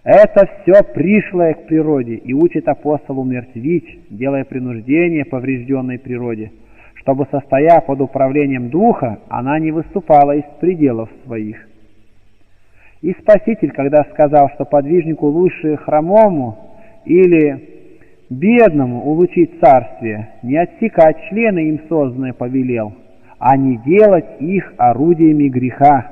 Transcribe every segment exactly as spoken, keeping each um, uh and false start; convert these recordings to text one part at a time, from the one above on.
Это все пришлое к природе и учит апостол умертвить, делая принуждение поврежденной природе, чтобы, состоя под управлением Духа, она не выступала из пределов своих. И Спаситель, когда сказал, что подвижнику лучше хромому или бедному улучшить царствие, не отсекать члены им созданные повелел, а не делать их орудиями греха.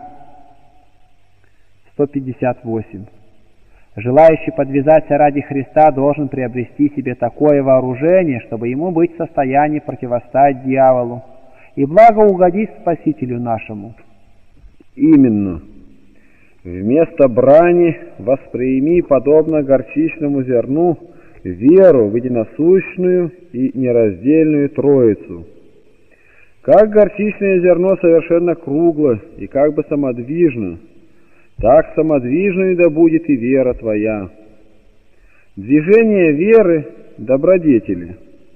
сто пятьдесят восемь. Желающий подвязаться ради Христа должен приобрести себе такое вооружение, чтобы ему быть в состоянии противостать дьяволу и благоугодить Спасителю нашему. Именно. Вместо брани восприми, подобно горчичному зерну, веру в единосущную и нераздельную Троицу. Как горчичное зерно совершенно кругло и как бы самодвижно, так самодвижной да будет и вера твоя. Движение веры – добродетели.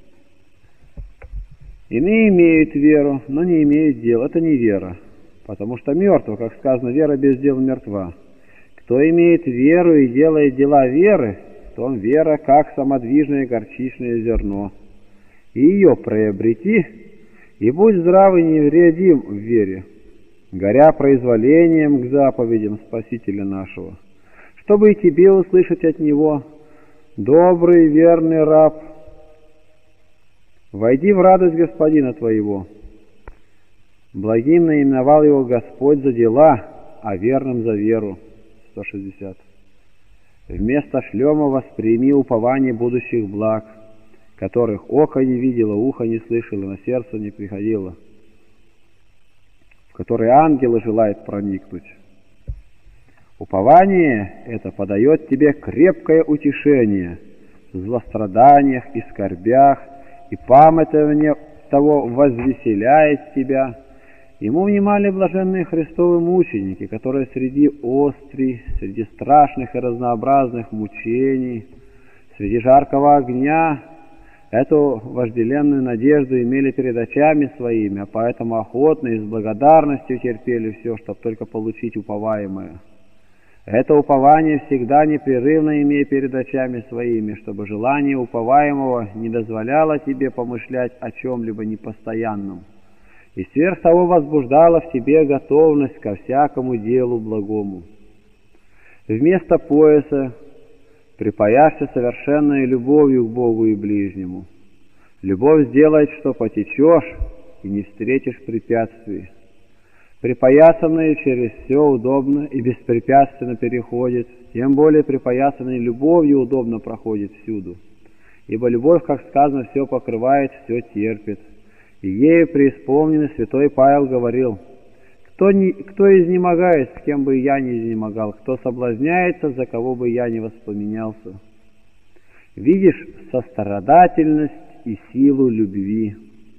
Иные имеют веру, но не имеют дел. Это не вера, потому что мертва, как сказано, вера без дел мертва. Кто имеет веру и делает дела веры, то он вера, как самодвижное горчичное зерно. И ее приобрети, и будь здрав и невредим в вере, горя произволением к заповедям Спасителя нашего, чтобы и тебе услышать от Него: добрый, верный раб, войди в радость Господина твоего. Благим наименовал его Господь за дела, а верным за веру. сто шестьдесят. Вместо шлема восприми упование будущих благ, которых око не видело, ухо не слышало, на сердце не приходило, в которые ангелы желают проникнуть. Упование это подает тебе крепкое утешение в злостраданиях и скорбях, и памятование того возвеселяет тебя. Ему внимали блаженные Христовы мученики, которые среди острий, среди страшных и разнообразных мучений, среди жаркого огня эту вожделенную надежду имели перед очами своими, а поэтому охотно и с благодарностью терпели все, чтобы только получить уповаемое. Это упование всегда непрерывно имея перед очами своими, чтобы желание уповаемого не дозволяло тебе помышлять о чем-либо непостоянном, и сверх того возбуждало в тебе готовность ко всякому делу благому. Вместо пояса припаяшься совершенной любовью к Богу и ближнему. Любовь сделает, что потечешь и не встретишь препятствий. Припоясанный через все удобно и беспрепятственно переходит, тем более припоясанный любовью удобно проходит всюду. Ибо любовь, как сказано, все покрывает, все терпит. И ею преисполненный святой Павел говорил: кто, не, кто изнемогает, с кем бы я не изнемогал, кто соблазняется, за кого бы я не воспламенялся. Видишь сострадательность и силу любви.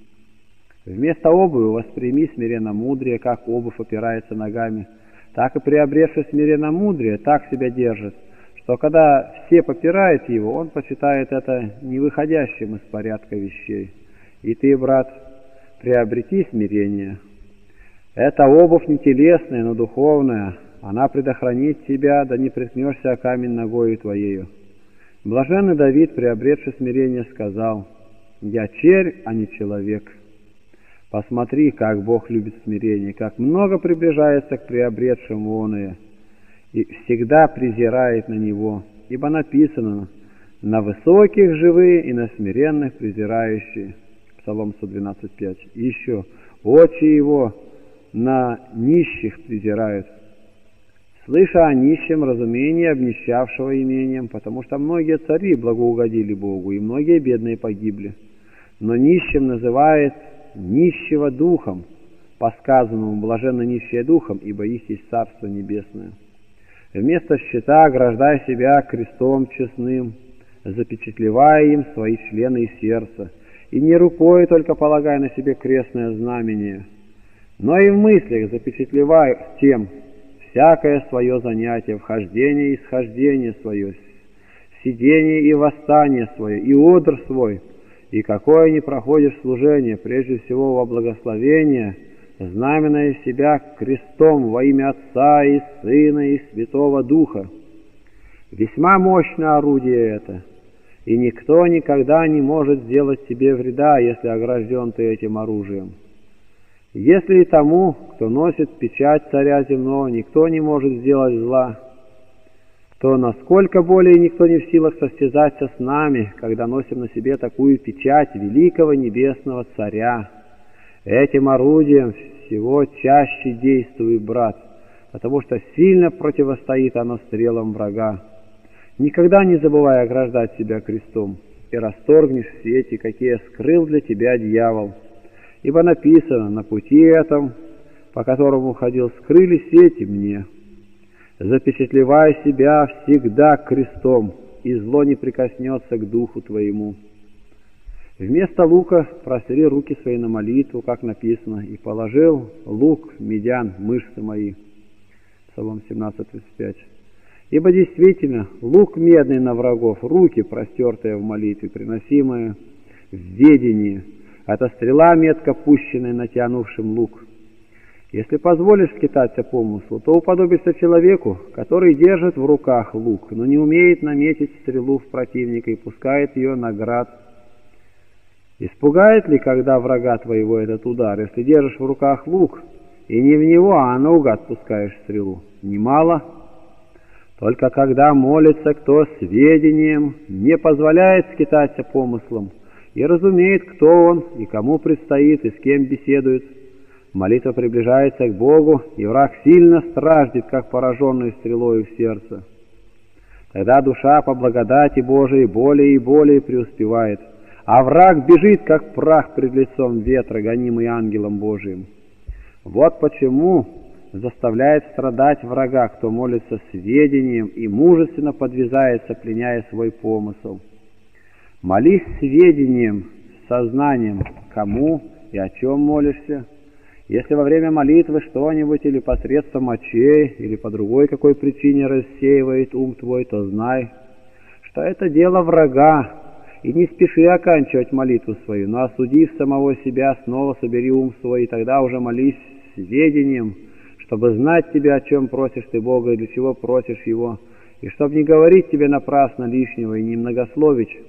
Вместо обуви восприми смиренномудрие, как обувь опирается ногами, так и приобретший смиренномудрие так себя держит, что когда все попирают его, он почитает это невыходящим из порядка вещей. И ты, брат, приобрети смирение. Это обувь не телесная, но духовная. Она предохранит тебя, да не приткнешься о камень ногою твоею. Блаженный Давид, приобретший смирение, сказал: «Я червь, а не человек». Посмотри, как Бог любит смирение, как много приближается к приобретшему оное, и всегда презирает на него, ибо написано: «На высоких живые и на смиренных презирающие». Псалом сто двенадцать пять. И еще: «Очи его на нищих презирают». Слыша о нищем, разумение обнищавшего имением, потому что многие цари благоугодили Богу, и многие бедные погибли. Но нищим называет нищего духом, по сказанному: блаженно нищие духом, ибо их есть Царство Небесное. Вместо щита ограждай себя крестом честным, запечатлевая им свои члены и сердце, и не рукой только полагай на себе крестное знамение, но и в мыслях запечатлевай тем всякое свое занятие, вхождение и исхождение свое, сидение и восстание свое, и одр свой, и какое не проходишь служение, прежде всего во благословение, знаменуя себя крестом во имя Отца и Сына и Святого Духа. Весьма мощное орудие это, и никто никогда не может сделать тебе вреда, если огражден ты этим оружием. Если и тому, кто носит печать царя земного, никто не может сделать зла, то насколько более никто не в силах состязаться с нами, когда носим на себе такую печать великого небесного царя. Этим орудием всего чаще действует, брат, потому что сильно противостоит оно стрелам врага. Никогда не забывай ограждать себя крестом, и расторгнешь сети, какие скрыл для тебя дьявол. Ибо написано: на пути этом, по которому ходил, скрыли сети мне. Запечатлевай себя всегда крестом, и зло не прикоснется к духу твоему. Вместо лука простри руки свои на молитву, как написано, и положил лук медян мышцы мои. Псалом семнадцать, тридцать пять. Ибо действительно, лук медный на врагов, руки, простертые в молитве, приносимые в ведении, это стрела метко пущенная, натянувшим лук. Если позволишь скитаться помыслу, то уподобишься человеку, который держит в руках лук, но не умеет наметить стрелу в противника и пускает ее на град. Испугает ли, когда врага твоего этот удар, если держишь в руках лук, и не в него, а наугад пускаешь стрелу? Немало. Только когда молится кто с ведением, не позволяет скитаться помыслом, и разумеет, кто он, и кому предстоит, и с кем беседует, молитва приближается к Богу, и враг сильно страждет, как пораженный стрелою в сердце. Тогда душа по благодати Божией более и более преуспевает, а враг бежит, как прах пред лицом ветра, гонимый ангелом Божиим. Вот почему заставляет страдать врага, кто молится с ведением и мужественно подвязается, пленяя свой помысл. Молись с ведением, с сознанием, кому и о чем молишься. Если во время молитвы что-нибудь или посредством мочей, или по другой какой причине рассеивает ум твой, то знай, что это дело врага, и не спеши оканчивать молитву свою, но осудив самого себя, снова собери ум свой, и тогда уже молись с ведением, чтобы знать тебя, о чем просишь ты Бога и для чего просишь Его, и чтобы не говорить тебе напрасно лишнего и не многословить.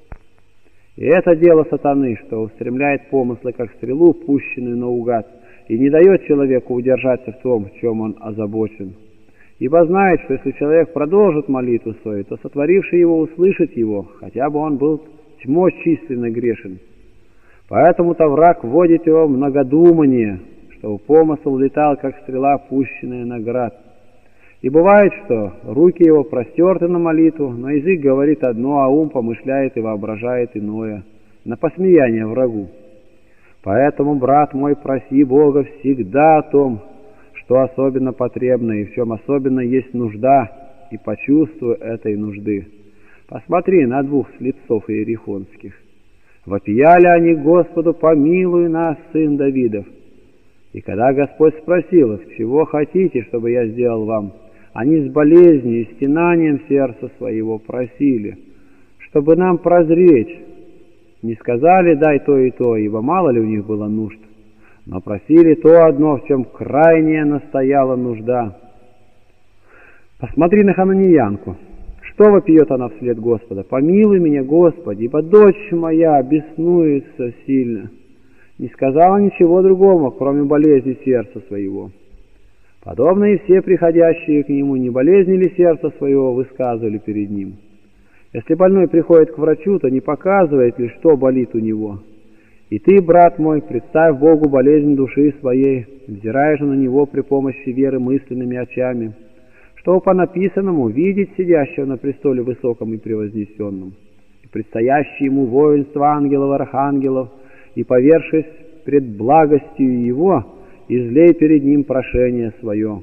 И это дело сатаны, что устремляет помыслы, как стрелу, пущенную наугад, и не дает человеку удержаться в том, в чем он озабочен. Ибо знает, что если человек продолжит молитву свою, то сотворивший его услышит его, хотя бы он был тьмой численно грешен. Поэтому-то враг вводит его в многодумание, чтобы помысл летал, как стрела, пущенная на град. И бывает, что руки его простерты на молитву, но язык говорит одно, а ум помышляет и воображает иное, на посмеяние врагу. Поэтому, брат мой, проси Бога всегда о том, что особенно потребно и в чем особенно есть нужда, и почувствуй этой нужды. Посмотри на двух слепцов иерихонских. Вопияли они Господу: помилуй нас, сын Давидов. И когда Господь спросил их: чего хотите, чтобы я сделал вам, они с болезнью и стенанием сердца своего просили, чтобы нам прозреть. Не сказали: дай то и то, ибо мало ли у них было нужд, но просили то одно, в чем крайняя настояла нужда. Посмотри на хананеянку. Что вопиет она вслед Господа? Помилуй меня, Господи, ибо дочь моя беснуется сильно. Не сказала ничего другого, кроме болезни сердца своего. Подобно и все приходящие к нему, не болезни ли сердца своего высказывали перед ним. Если больной приходит к врачу, то не показывает ли, что болит у него. И ты, брат мой, представь Богу болезнь души своей, взирая же на него при помощи веры мысленными очами, чтобы по написанному видеть сидящего на престоле высоком и превознесенном, и предстоящее ему воинство ангелов и архангелов, и, повершись пред благостью его, излей перед ним прошение свое.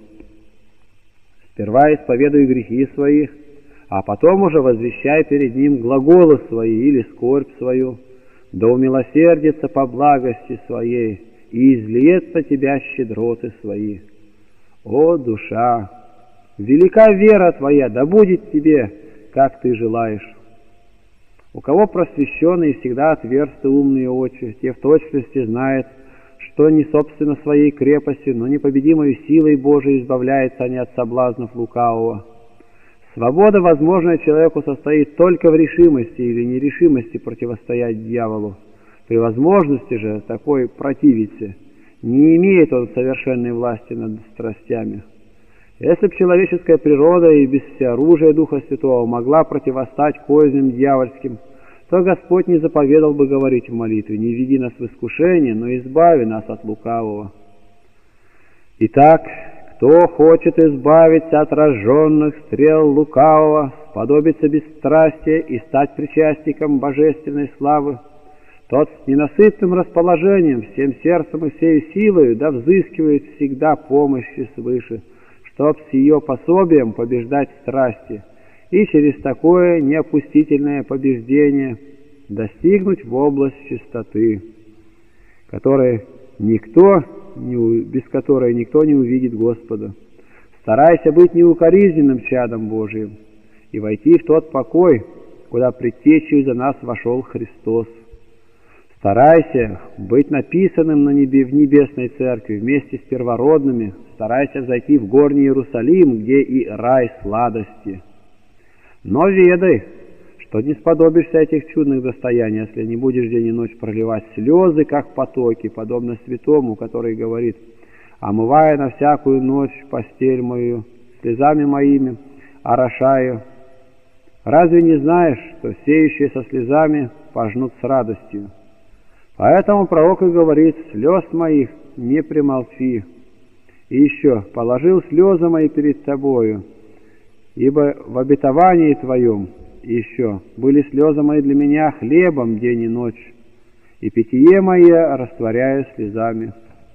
Сперва исповедуй грехи свои, а потом уже возвещай перед ним глаголы свои или скорбь свою, да умилосердится по благости своей и излиет по тебя щедроты свои. О, душа! Велика вера твоя, да будет тебе, как ты желаешь. У кого просвещенные всегда отверсты умные очи, те в точности знают, что не собственно своей крепостью, но непобедимой силой Божией избавляются они от соблазнов лукавого. Свобода, возможная человеку, состоит только в решимости или нерешимости противостоять дьяволу. При возможности же такой противиться не имеет он совершенной власти над страстями. Если б человеческая природа и без всеоружия Духа Святого могла противостать козням дьявольским, то Господь не заповедал бы говорить в молитве: «Не введи нас в искушение, но избави нас от лукавого». Итак, кто хочет избавиться от разженных стрел лукавого, сподобиться бесстрастия и стать причастником божественной славы, тот с ненасытным расположением, всем сердцем и всей силой да взыскивает всегда помощи свыше, чтоб с ее пособием побеждать страсти и через такое неопустительное побеждение достигнуть в область чистоты, которой никто, не, без которой никто не увидит Господа. Старайся быть неукоризненным чадом Божиим и войти в тот покой, куда предтечью за нас вошел Христос. Старайся быть написанным на небе, в небесной церкви вместе с первородными. Старайся зайти в горний Иерусалим, где и рай сладости. Но ведай, что не сподобишься этих чудных достояний, если не будешь день и ночь проливать слезы, как потоки, подобно святому, который говорит: «Омывая на всякую ночь постель мою, слезами моими орошаю». Разве не знаешь, что сеющие со слезами пожнут с радостью? Поэтому пророк и говорит: «Слез моих не примолчи». И еще: «Положил слезы мои перед тобою, ибо в обетовании твоем». И еще: «Были слезы мои для меня хлебом день и ночь, и питье мое растворяю слезами».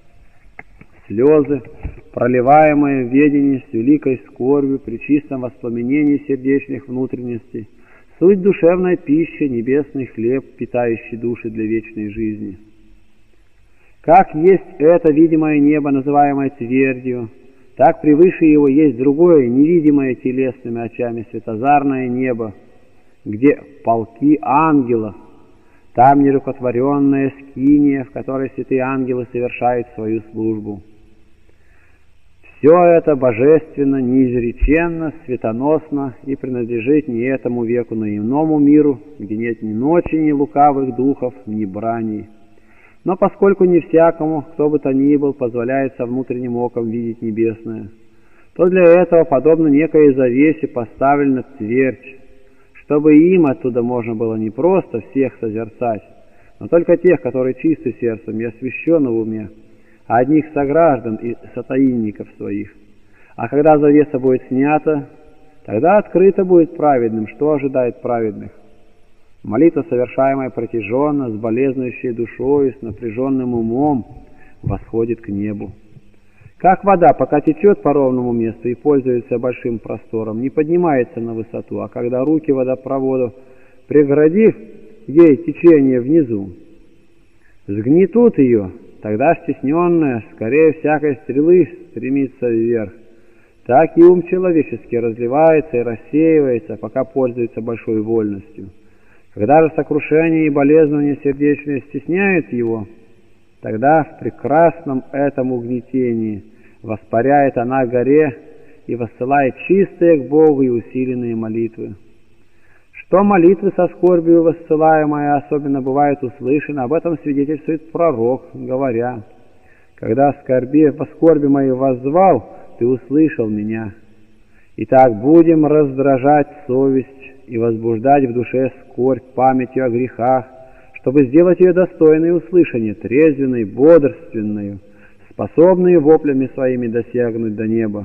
Слезы, проливаемые в ведении с великой скорбью при чистом воспламенении сердечных внутренностей, суть душевная пища, небесный хлеб, питающий души для вечной жизни. Как есть это видимое небо, называемое твердью, так превыше его есть другое, невидимое телесными очами, светозарное небо, где полки ангелов, там нерукотворенная скиния, в которой святые ангелы совершают свою службу. Все это божественно, неизреченно, светоносно и принадлежит не этому веку, но иному миру, где нет ни ночи, ни лукавых духов, ни брани. Но поскольку не всякому, кто бы то ни был, позволяется внутренним оком видеть небесное, то для этого, подобно некой завесе, поставлена твердь, чтобы им оттуда можно было не просто всех созерцать, но только тех, которые чисты сердцем и освящены в уме, а одних сограждан и сотаинников своих. А когда завеса будет снята, тогда открыто будет праведным, что ожидает праведных. Молитва, совершаемая протяженно, с болезнующей душой, с напряженным умом, восходит к небу. Как вода, пока течет по ровному месту и пользуется большим простором, не поднимается на высоту, а когда руки водопровода, преградив ей течение внизу, сгнетут ее, тогда стесненная, скорее всякой стрелы, стремится вверх. Так и ум человеческий разливается и рассеивается, пока пользуется большой вольностью. Когда же сокрушение и болезненные сердечные стесняют его, тогда в прекрасном этом угнетении воспаряет она горе и воссылает чистые к Богу и усиленные молитвы. Что молитвы со скорбью воссылаемые особенно бывают услышаны, об этом свидетельствует пророк, говоря: «Когда скорби, по скорби моей воззвал, ты услышал меня. Итак, будем раздражать совесть и возбуждать в душе скорбь памятью о грехах, чтобы сделать ее достойной услышания, трезвенной, бодрственной, способной воплями своими досягнуть до неба.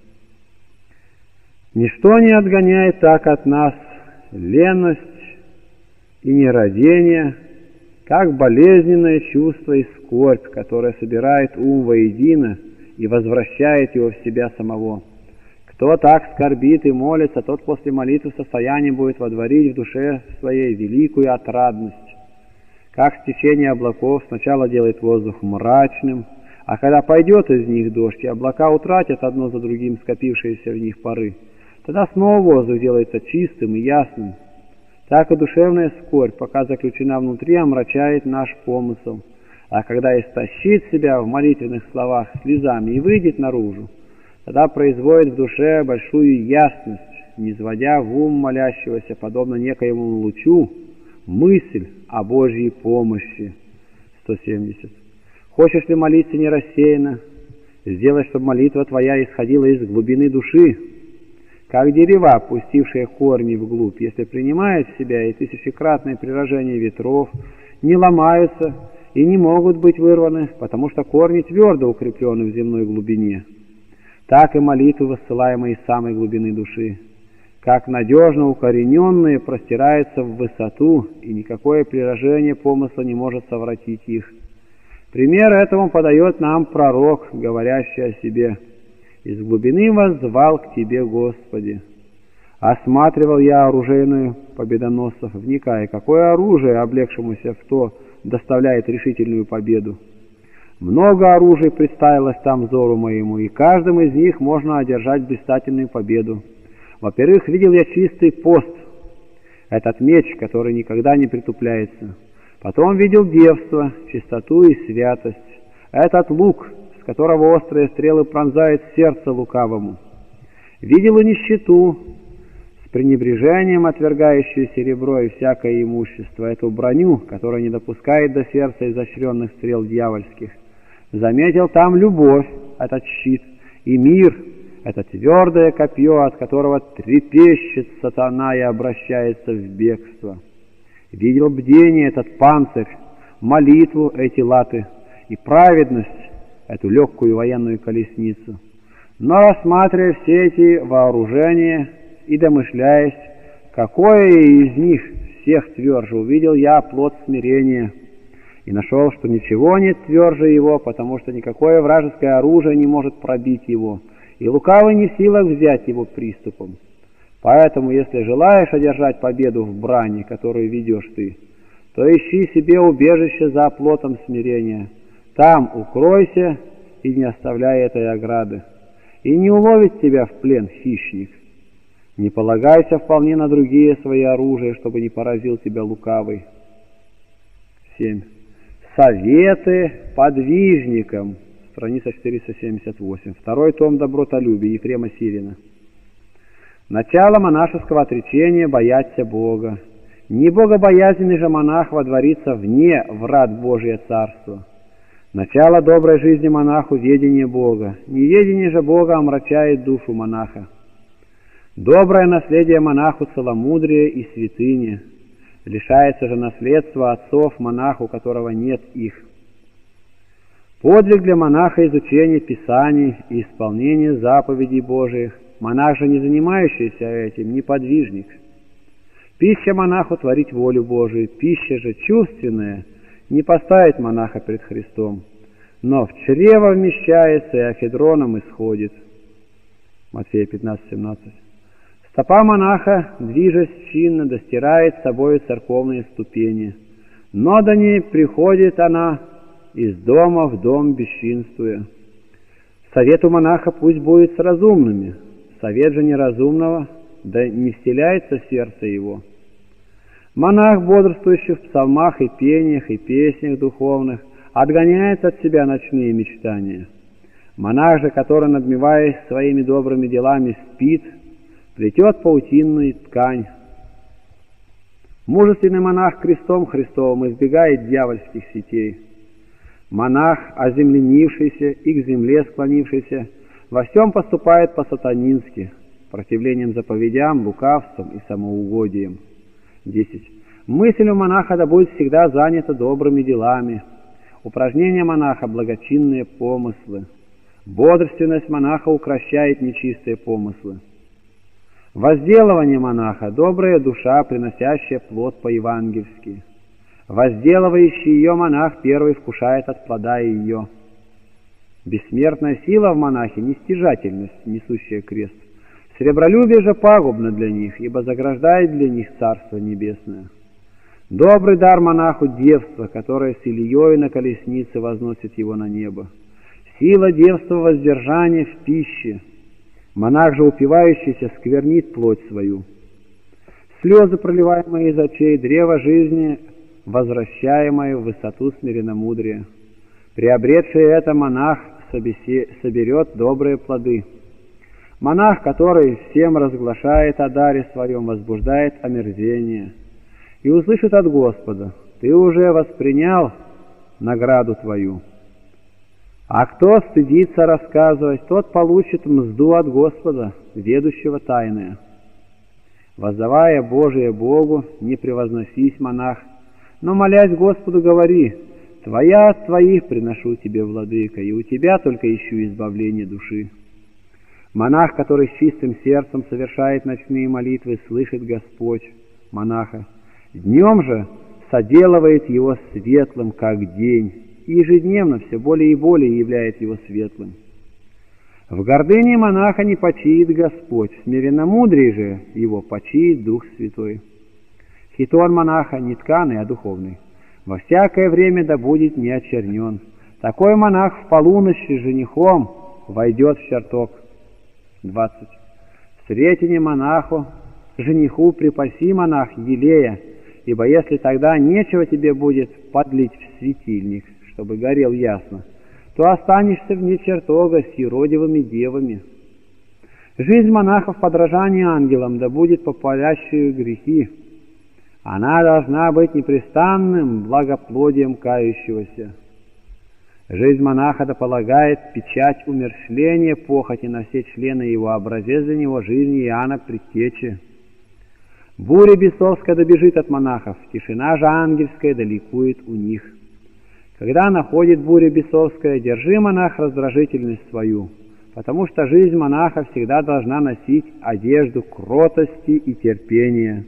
Ничто не отгоняет так от нас леность и нерадение, как болезненное чувство и скорбь, которое собирает ум воедино и возвращает его в себя самого. Кто так скорбит и молится, тот после молитвы в состоянии будет водворить в душе своей великую отрадность. Как стечение облаков сначала делает воздух мрачным, а когда пойдет из них дождь, и облака утратят одно за другим скопившиеся в них пары, тогда снова воздух делается чистым и ясным. Так и душевная скорбь, пока заключена внутри, омрачает наш помысл, а когда истощит себя в молитвенных словах слезами и выйдет наружу, тогда производит в душе большую ясность, низводя в ум молящегося, подобно некоему лучу, мысль о Божьей помощи. сто семьдесят. Хочешь ли молиться не рассеянно? Сделай, чтобы молитва твоя исходила из глубины души, как дерева, пустившие корни вглубь, если принимают в себя и тысячекратное приложение ветров, не ломаются и не могут быть вырваны, потому что корни твердо укреплены в земной глубине. Так и молитвы, высылаемые из самой глубины души, как надежно укорененные, простираются в высоту, и никакое приложение помысла не может совратить их. Пример этому подает нам пророк, говорящий о себе: «Из глубины воззвал к Тебе, Господи». Осматривал я оружейную победоносцев, вникая, какое оружие, облегшемуся в то, доставляет решительную победу. Много оружий представилось там взору моему, и каждым из них можно одержать блистательную победу. Во-первых, видел я чистый пост, этот меч, который никогда не притупляется. Потом видел девство, чистоту и святость, этот лук, с которого острые стрелы пронзают сердце лукавому. Видел и нищету, с пренебрежением отвергающую серебро и всякое имущество, эту броню, которая не допускает до сердца изощренных стрел дьявольских. Заметил там любовь, этот щит, и мир, это твердое копье, от которого трепещет сатана и обращается в бегство. Видел бдение, этот панцирь, молитву, эти латы, и праведность, эту легкую военную колесницу. Но, рассматривая все эти вооружения и домышляясь, какое из них всех тверже, увидел я плод смирения, и нашел, что ничего нет тверже его, потому что никакое вражеское оружие не может пробить его, и лукавый не в силах взять его приступом. Поэтому, если желаешь одержать победу в брани, которую ведешь ты, то ищи себе убежище за оплотом смирения. Там укройся и не оставляй этой ограды, и не уловит тебя в плен хищник. Не полагайся вполне на другие свои оружия, чтобы не поразил тебя лукавый. семь. Советы подвижникам. Страница четыреста семьдесят восемь. Второй том «Добротолюбие» Ефрема Сирина. Начало монашеского отречения — бояться Бога. Не богобоязненный же монах водворится вне врат Божие Царство. Начало доброй жизни монаху — ведение Бога. Неведение же Бога омрачает душу монаха. Доброе наследие монаху — целомудрие и святыня. Лишается же наследства отцов монах, у которого нет их. Подвиг для монаха — изучение Писаний и исполнение заповедей Божиих. Монах же, не занимающийся этим, не подвижник. Пища монаху — творить волю Божию, пища же чувственная не поставить монаха пред Христом, но в чрево вмещается и афедроном исходит. Матфея пятнадцать семнадцать. Стопа монаха, движась чинно, достирает с собой церковные ступени, но до ней приходит она из дома в дом бесчинствуя. Совет у монаха пусть будет с разумными, совет же неразумного да не вселяется в сердце его. Монах, бодрствующий в псалмах и пениях и песнях духовных, отгоняет от себя ночные мечтания. Монах же, который, надмеваясь своими добрыми делами, спит, плетет паутинную ткань. Мужественный монах крестом Христовым избегает дьявольских сетей. Монах, оземленившийся и к земле склонившийся, во всем поступает по-сатанински, противлением заповедям, лукавством и самоугодием. десять. Мысль у монаха да будет всегда занята добрыми делами. Упражнения монаха — благочинные помыслы. Бодрственность монаха укращает нечистые помыслы. Возделывание монаха — добрая душа, приносящая плод по-евангельски. Возделывающий ее монах первый вкушает от плода ее. Бессмертная сила в монахе — нестяжательность, несущая крест. Сребролюбие же пагубно для них, ибо заграждает для них Царство Небесное. Добрый дар монаху — девство, которое с Ильей на колеснице возносит его на небо. Сила девства — воздержания в пище. Монах же, упивающийся, сквернит плоть свою. Слезы, проливаемые из очей, древо жизни, возвращаемое в высоту смиренномудрия. Приобретший это монах соберет добрые плоды. Монах, который всем разглашает о даре своем, возбуждает омерзение и услышит от Господа: «Ты уже воспринял награду твою». А кто стыдится рассказывать, тот получит мзду от Господа, ведущего тайное. Воздавая Божие Богу, не превозносись, монах, но, молясь Господу, говори: «Твоя от твоих приношу тебе, владыка, и у тебя только ищу избавление души». Монах, который с чистым сердцем совершает ночные молитвы, слышит Господь монаха. Днем же соделывает его светлым, как день, и ежедневно все более и более являет его светлым. В гордыне монаха не почиет Господь, в смиренномудрии же его почиет Дух Святой. Хитон монаха не тканый, а духовный. Во всякое время да будет не очернен. Такой монах в полуночь с женихом войдет в чертог. двадцать. В сретение монаху, жениху припаси, монах, елея, ибо если тогда нечего тебе будет подлить в светильник, чтобы горел ясно, то останешься вне чертога с юродивыми девами. Жизнь монаха в подражании ангелам да будет попалящую грехи. Она должна быть непрестанным благоплодием кающегося. Жизнь монаха дополагает печать умерщвления похоти на все члены его, образец для него жизни Иоанна Предтечи. Буря бесовская добежит от монахов, тишина же ангельская далекует у них. Когда находит буря бесовская, держи, монах, раздражительность свою, потому что жизнь монаха всегда должна носить одежду кротости и терпения.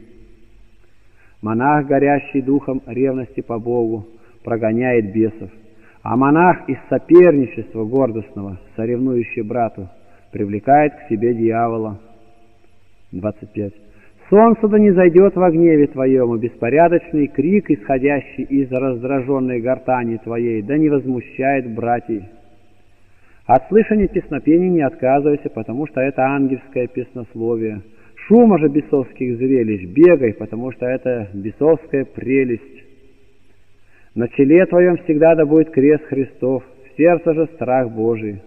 Монах, горящий духом ревности по Богу, прогоняет бесов, а монах из соперничества гордостного, соревнующий брату, привлекает к себе дьявола. двадцать пять. Солнце да не зайдет во гневе твоем, и беспорядочный крик, исходящий из раздраженной гортани твоей, да не возмущает братьев. От слышания песнопений не отказывайся, потому что это ангельское песнословие. Шума же бесовских зрелищ бегай, потому что это бесовская прелесть. На челе твоем всегда да будет крест Христов, в сердце же страх Божий.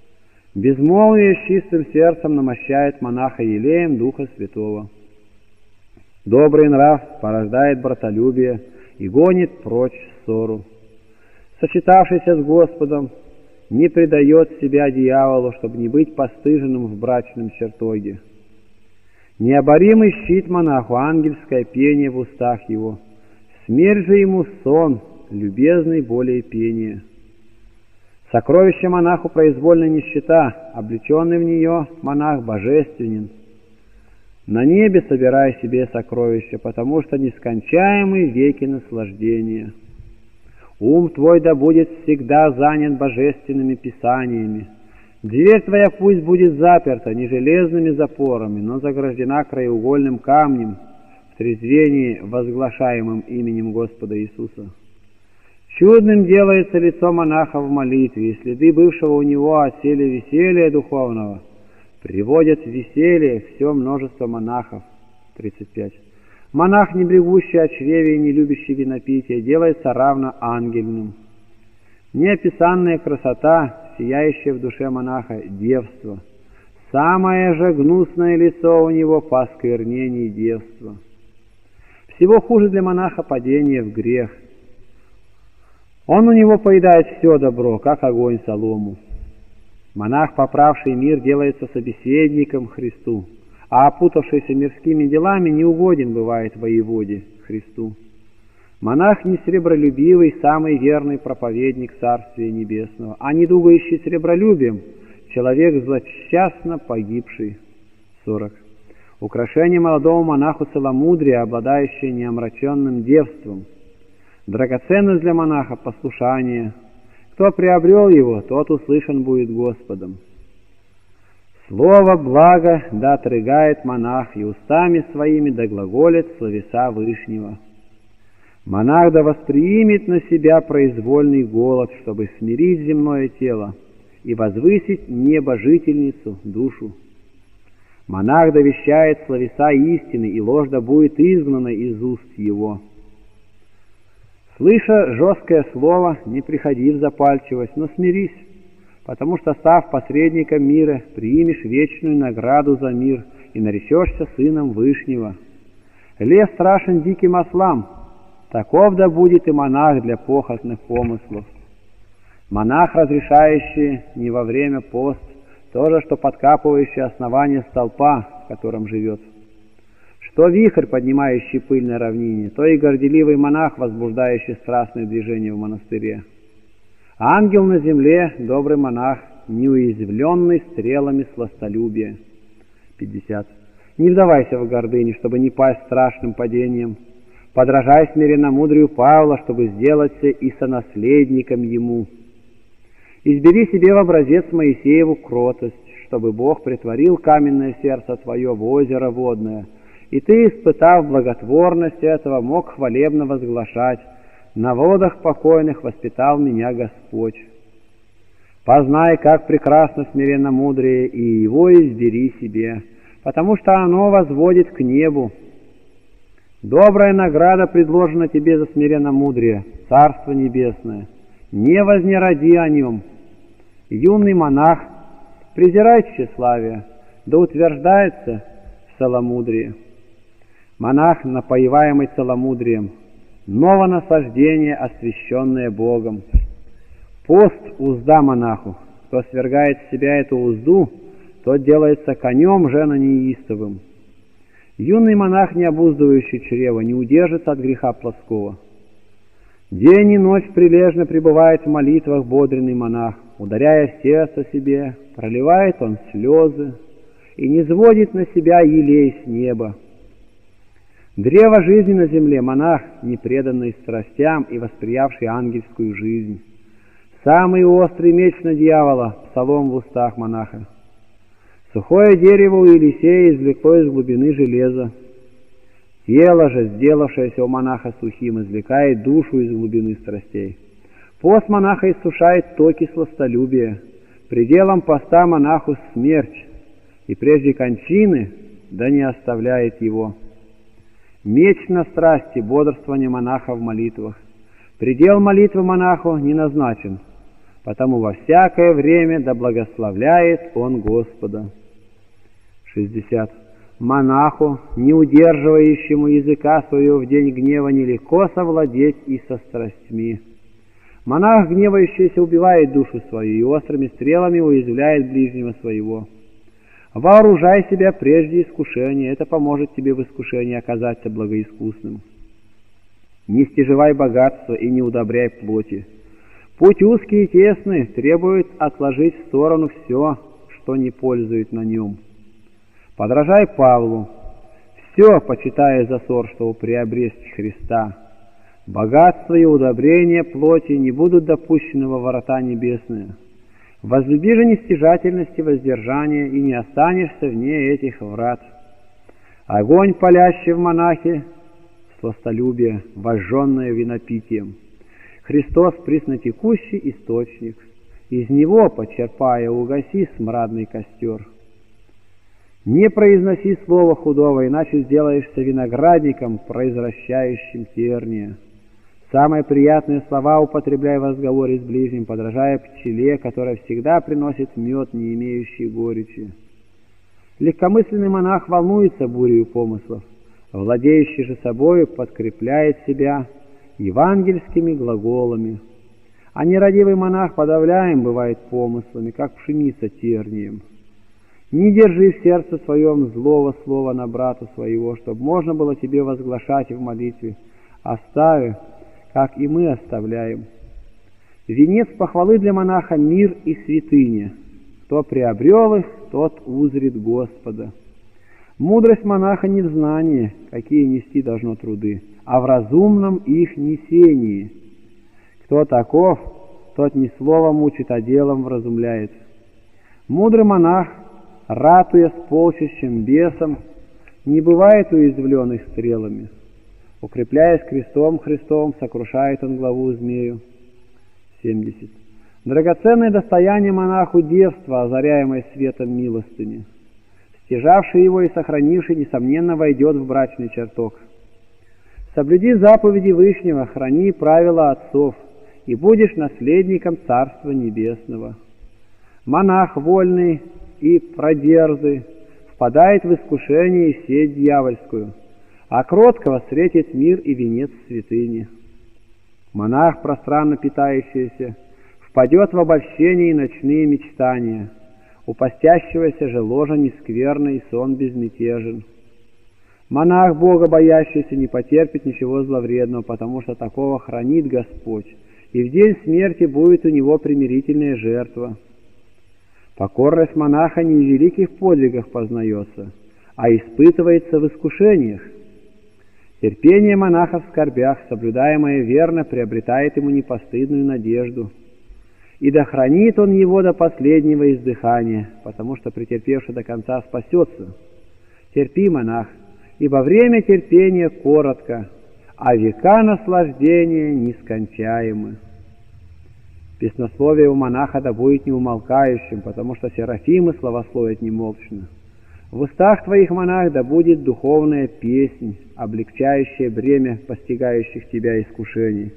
Безмолвие с чистым сердцем намощает монаха елеем Духа Святого. Добрый нрав порождает братолюбие и гонит прочь ссору. Сочетавшийся с Господом не предает себя дьяволу, чтобы не быть постыженным в брачном чертоге. Необоримый щит монаху, ангельское пение в устах его. Смерть же ему сон, любезный более пения. Сокровище монаху произвольная нищета, облеченный в нее монах божественен. На небе собирай себе сокровища, потому что нескончаемы веки наслаждения. Ум твой да будет всегда занят божественными писаниями. Дверь твоя пусть будет заперта не железными запорами, но заграждена краеугольным камнем в трезвении, возглашаемым именем Господа Иисуса. Чудным делается лицо монаха в молитве, и следы бывшего у него осели веселья духовного приводят в веселье все множество монахов. тридцать пять. Монах, не брегущий о чреве и не любящий винопития, делается равно ангельным. Неописанная красота, сияющая в душе монаха, девство. Самое же гнусное лицо у него по осквернении девства. Всего хуже для монаха падение в грех. Он у него поедает все добро, как огонь солому. Монах, поправший мир, делается собеседником Христу, а опутавшийся мирскими делами неугоден бывает воеводе Христу. Монах не сребролюбивый, самый верный проповедник Царствия Небесного, а не дугающий сребролюбием, человек злосчастно погибший. сорок. Украшение молодому монаху целомудрия, обладающее неомраченным девством. Драгоценность для монаха — послушание. Кто приобрел его, тот услышан будет Господом. Слово благо да отрыгает монах, и устами своими да глаголит словеса Вышнего. Монах да восприимет на себя произвольный голод, чтобы смирить земное тело и возвысить небожительницу душу. Монах да вещает словеса истины, и ложь да будет изгнана из уст его. Слыша жесткое слово, не приходи в запальчивость, но смирись. потому что, став посредником мира, примешь вечную награду за мир и наречешься сыном Вышнего. Лес страшен диким ослам, таков да будет и монах для похотных помыслов. Монах, разрешающий не во время пост, то же, что подкапывающий основание столпа, в котором живет. Что вихрь, поднимающий пыль на равнине, то и горделивый монах, возбуждающий страстное движение в монастыре. Ангел на земле, добрый монах, неуязвленный стрелами сластолюбия. пятьдесят. Не вдавайся в гордыню, чтобы не пасть страшным падением. Подражай смиренномудрию Павла, чтобы сделаться и сонаследником ему. Избери себе в образец Моисееву кротость, чтобы Бог притворил каменное сердце твое в озеро водное, и ты, испытав благотворность этого, мог хвалебно возглашать: «На водах покойных воспитал меня Господь». Познай, как прекрасно смиренномудрие, и его избери себе, потому что оно возводит к небу. Добрая награда предложена тебе за смиренномудрие, Царство Небесное. Не вознеради о нем. Юный монах, презирай тщеславие, да утверждается в целомудрии. Монах, напоиваемый целомудрием, новонасаждение, освященное Богом. Пост — узда монаху. Кто свергает с себя эту узду, тот делается конем жено-неистовым. Юный монах, не обуздывающий чрево, не удержится от греха плоского. День и ночь прилежно пребывает в молитвах бодренный монах, ударяя в сердце себе, проливает он слезы и не сводит на себя елей с неба. Древо жизни на земле монах, не преданный страстям и восприявший ангельскую жизнь. Самый острый меч на дьявола, псалом в устах монаха. Сухое дерево у Елисея извлекло из глубины железа. Тело же, сделавшееся у монаха сухим, извлекает душу из глубины страстей. Пост монаха иссушает токи сластолюбия. Пределом поста монаху смерть, и прежде кончины да не оставляет его. Меч на страсти, бодрствование монаха в молитвах. Предел молитвы монаху не назначен, потому во всякое время да благословляет он Господа. шестьдесят. Монаху, не удерживающему языка своего в день гнева, нелегко совладеть и со страстьми. Монах, гневающийся, убивает душу свою и острыми стрелами уязвляет ближнего своего. Вооружай себя прежде искушения, это поможет тебе в искушении оказаться благоискусным. Не стяжевай богатство и не удобряй плоти. Путь узкий и тесный требует отложить в сторону все, что не пользует на нем. Подражай Павлу, все почитая за ссор, чтобы приобрести Христа. Богатство и удобрение плоти не будут допущены во врата небесные. Возлюби же нестяжательность и воздержание, и не останешься вне этих врат. Огонь, палящий в монахе, сластолюбие, вожженное винопитием. Христос преснотекущий источник, из него, почерпая, угаси смрадный костер. Не произноси слова худого, иначе сделаешься виноградником, произвращающим терния. Самые приятные слова употребляй в разговоре с ближним, подражая пчеле, которая всегда приносит мед, не имеющий горечи. Легкомысленный монах волнуется бурею помыслов, владеющий же собою подкрепляет себя евангельскими глаголами. А нерадивый монах подавляем бывает помыслами, как пшеница тернием. Не держи в сердце своем злого слова на брата своего, чтобы можно было тебе возглашать в молитве, оставив, как и мы оставляем. Венец похвалы для монаха — мир и святыня. Кто приобрел их, тот узрит Господа. Мудрость монаха не в знании, какие нести должно труды, а в разумном их несении. Кто таков, тот не словом учит, а делом вразумляет. Мудрый монах, ратуя с полчищем бесом, не бывает уязвлен их стрелами. Укрепляясь крестом Христовым, сокрушает он главу змею. семьдесят. Драгоценное достояние монаху девство, озаряемое светом милостыни. Стяжавший его и сохранивший, несомненно, войдет в брачный чертог. Соблюди заповеди Вышнего, храни правила отцов, и будешь наследником Царства Небесного. Монах вольный и продерзый впадает в искушение и сеть дьявольскую, а кроткого встретит мир и венец святыни. Монах, пространно питающийся, впадет в обольщение и ночные мечтания, у постящегося же ложа нескверный и сон безмятежен. Монах, Бога боящийся, не потерпит ничего зловредного, потому что такого хранит Господь, и в день смерти будет у него примирительная жертва. Покорность монаха не в великих подвигах познается, а испытывается в искушениях. Терпение монаха в скорбях, соблюдаемое верно, приобретает ему непостыдную надежду. И да хранит он его до последнего издыхания, потому что претерпевший до конца спасется. Терпи, монах, ибо время терпения коротко, а века наслаждения нескончаемы. Песнословие у монаха да будет неумолкающим, потому что серафимы славословят немолчно. В устах твоих, монах, да будет духовная песнь, облегчающая бремя постигающих тебя искушений.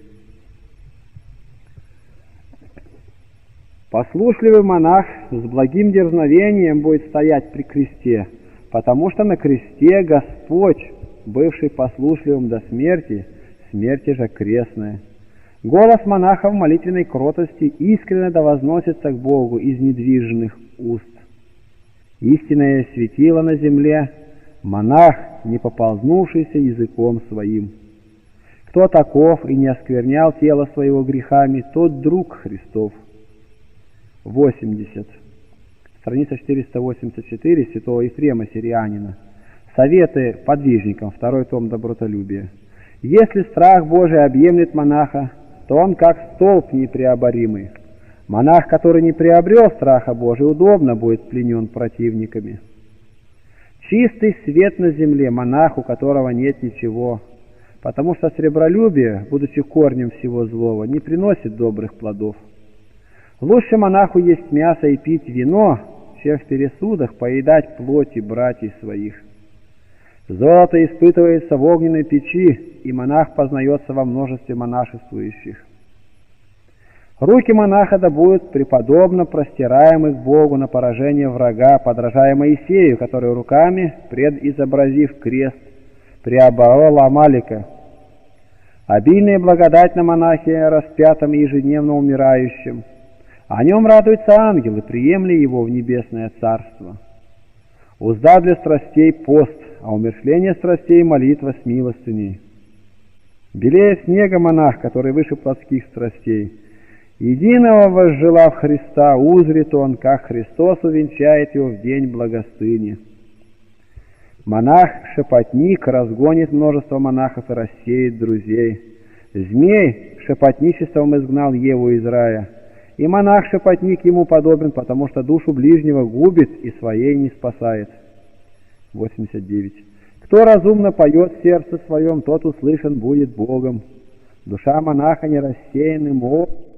Послушливый монах с благим дерзновением будет стоять при кресте, потому что на кресте Господь, бывший послушливым до смерти, смерти же крестная. Голос монаха в молитвенной кротости искренне да возносится к Богу из недвижных уст. Истинное светило на земле, монах, не поползнувшийся языком своим. Кто таков и не осквернял тело своего грехами, тот друг Христов. восемьдесят. Страница четыреста восемьдесят четыре святого Ефрема Сирианина. Советы подвижникам, второй том добротолюбия. Если страх Божий объемлет монаха, то он как столб непреоборимый. Монах, который не приобрел страха Божия, удобно будет пленен противниками. Чистый свет на земле монах, у которого нет ничего, потому что сребролюбие, будучи корнем всего злого, не приносит добрых плодов. Лучше монаху есть мясо и пить вино, чем в пересудах поедать плоти братьев своих. Золото испытывается в огненной печи, и монах познается во множестве монашествующих. Руки монаха да будут преподобно простираемы к Богу на поражение врага, подражая Моисею, который руками, предизобразив крест, преоборол Амалика. Обильная благодать на монахе, распятом и ежедневно умирающем. О нем радуются ангелы, приемли его в небесное царство. Узда для страстей пост, а умершление страстей молитва с милостыней. Белее снега монах, который выше плотских страстей. Единого возжелав Христа, узрит он, как Христос увенчает его в день благостыни. Монах-шепотник разгонит множество монахов и рассеет друзей. Змей шепотничеством изгнал Еву из рая, и монах-шепотник ему подобен, потому что душу ближнего губит и своей не спасает. восемьдесят девять. Кто разумно поет в сердце своем, тот услышан будет Богом. Душа монаха не рассеянным